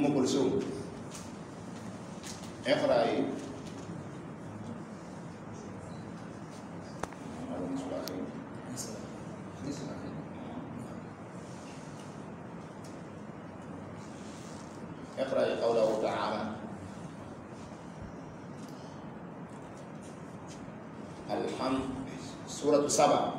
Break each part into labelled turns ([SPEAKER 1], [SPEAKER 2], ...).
[SPEAKER 1] أم كلثوم اقرأي. اقرأي قوله تعالى الحمد سورة 7.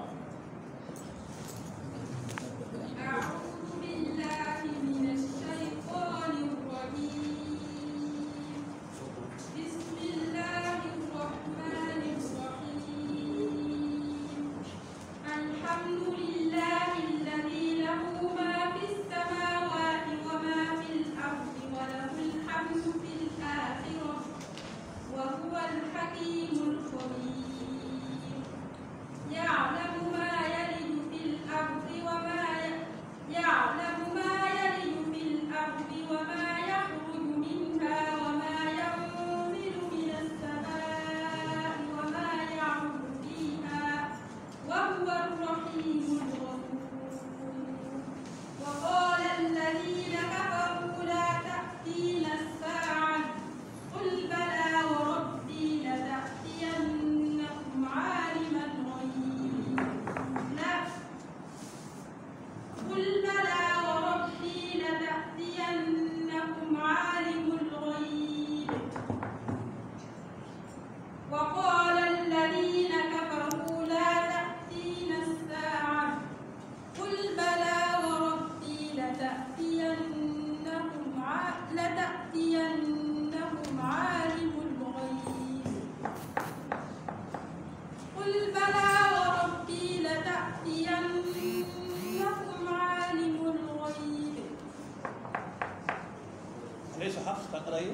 [SPEAKER 2] ليش حفص تقرأي؟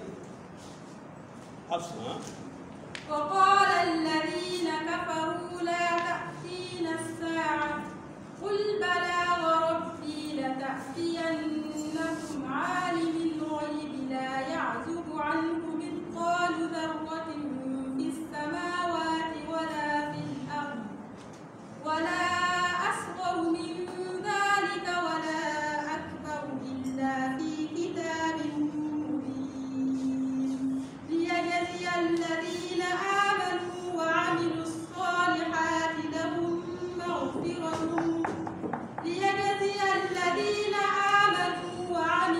[SPEAKER 2] حفص ها؟
[SPEAKER 3] وقال الذين كفروا لا تأتينا الساعة قل بلى وربي لتأتينكم عالم الغيب لا يعزب عنه مثقال ذرة في السماوات ولا في الأرض ولا أصغر من ذلك ولا أكبر إلا في كتاب مبين ليجزي الذين آمنوا وعملوا الصالحات لهم مغفرة وأجر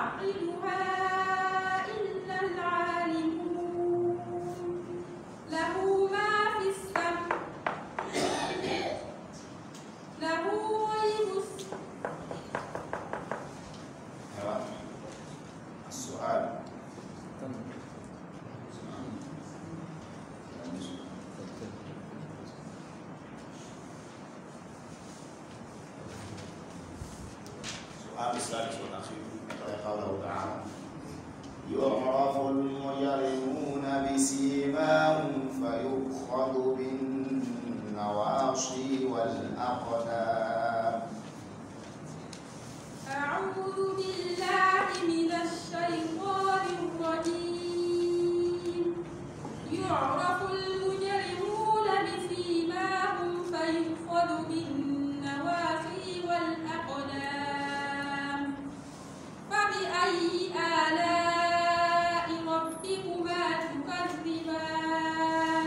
[SPEAKER 3] يعقلها إلا العالمون له ما في السماء له غيب
[SPEAKER 1] السؤال السؤال السادس والأخير قوله تعالى يعرف المجرمون بسيماهم فيؤخذ بالنواصي والأقدام.
[SPEAKER 3] أعوذ بالله من الشيطان الرجيم يعرف المجرمون بسيماهم فيؤخذ بالنواصي والأقدام فبأي آلاء ربكما تكذبان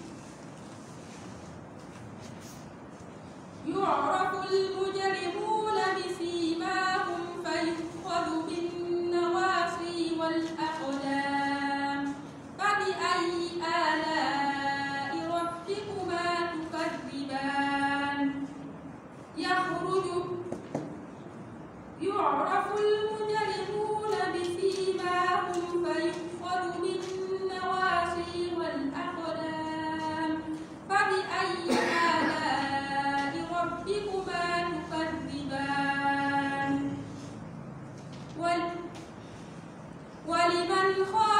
[SPEAKER 3] يعرف المجرمون بسيماهم فيؤخذ بالنواصي والأقدام فبأي آلاء ربكما تكذبان يعرف المجرمون بسيماهم فيؤخذ بالنواصي والأقدام فبأي آلاء ربكما تكذبان ولمن خاف